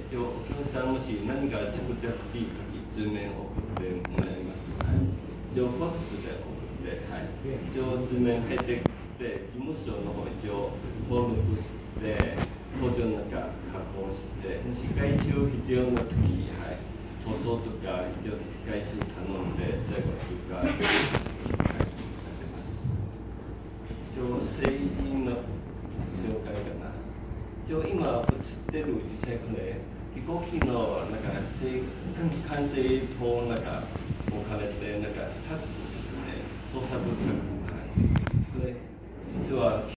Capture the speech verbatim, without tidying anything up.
一応お客さんもし何か作ってほしいとき、図面を送ってもらいます。はい、一応ファックスで送って、はい、一応図面返ってきて、事務所の方一応登録して、工場の中加工して、回収必要なとき、はい、塗装とか一応回収頼んで、最後出荷、はい、やってます。一応製品の紹介かな。一応今映ってる実際これ飛行機のなんか完成となんか置かれてなんかタッグですね、操作部タッグ、はい、これ実は